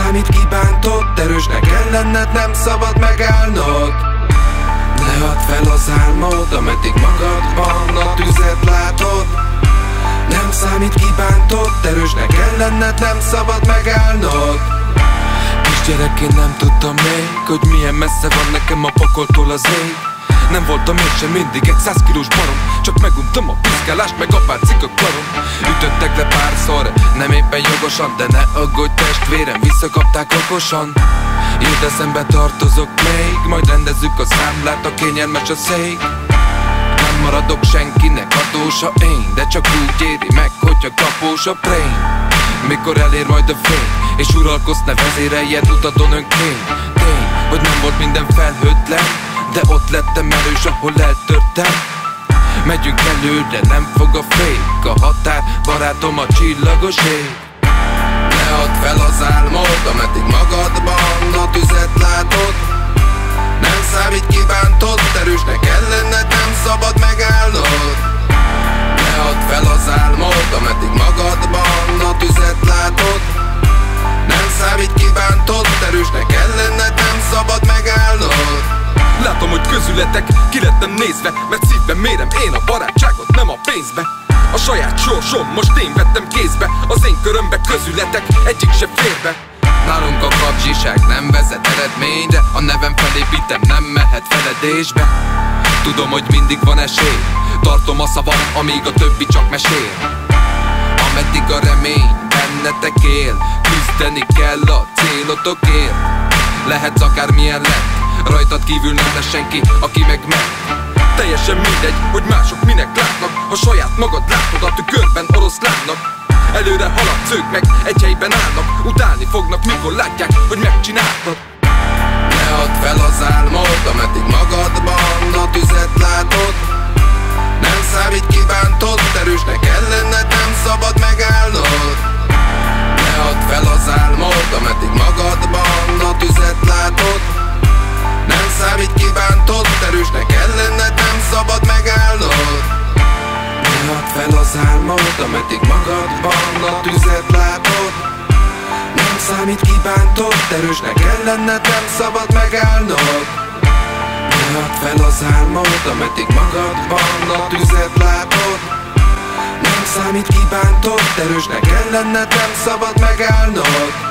számít kibántott, erősnek kell lenned, nem szabad megállnod. Ne add fel az álmod, ameddig magadban a tüzet látod. Nem számít kibántott, erősnek kell lenned, nem szabad megállnod. Kisgyerekként nem tudtam még, hogy milyen messze van nekem a pokoltól az ég. Nem voltam én sem mindig egy 100 kilós barom, csak meguntam a piszkálást, meg a pár cikk a karom. Ütöttek le párszor, nem éppen jogosan, de ne aggódj testvérem, visszakapták okosan. Írd eszembe tartozok még, majd rendezzük a számlát, a kényelmes a szék. Nem maradok senkinek adósa én, de csak úgy éri meg, hogyha kapós a prém. Mikor elér majd a fény, és uralkodsz, ne vezéreljed utadon önként. Tény, hogy nem volt minden felhőtlen, de ott lettem erős, ahol eltörtem. Megyünk előre, nem fog a fék, a határ, barátom, a csillagos ég. Ne add fel az álmod, ameddig magadban a tüzet látod. Nem számít kibántott, erősnek kell lenned, nem szabad megállnod. Ne add fel az álmod, ameddig magadban a tüzet látod. Nem számít kibántott, erősnek kell lenned, nem szabad megállnod. Látom, hogy közületek ki lettem nézve, mert szívben mérem én a barátságot, nem a pénzbe. A saját sorsom most én vettem kézbe, az én körömbe közületek egyik se fér be. Nálunk a kapzsiság nem vezet eredményre, a nevem felépítem, nem mehet feledésbe. Tudom, hogy mindig van esély, tartom a szavam, amíg a többi csak mesél. Ameddig a remény bennetek él, küzdeni kell a célotokért. Lehetsz akármilyen lett, rajtad kívül nem lesz senki, aki megment. Teljesen mindegy, hogy mások minek látnak, ha saját magad látod a tükörben oroszlánnak. Előre haladsz, ők meg egy helyben állnak, utálni fognak, mikor látják, hogy megcsináltad. Ne add fel az álmod, ameddig magadban a tüzet látod. Nem számít kibántott, erősnek kell lenned, nem szabad megállnod. Ne add fel az álmod, ameddig magadban a tüzet látod. Nem számít kibántott, erősnek kell lenned, nem szabad megállnod. Ne add fel az álmod, ameddig magadban a tüzet látod. Nem számít kibántott, erősnek kell lenned, nem szabad megállnod. Ne add fel az álmod, ameddig magadban a tüzet látod. Nem számít kibántott, erősnek kell lenned, nem szabad megállnod.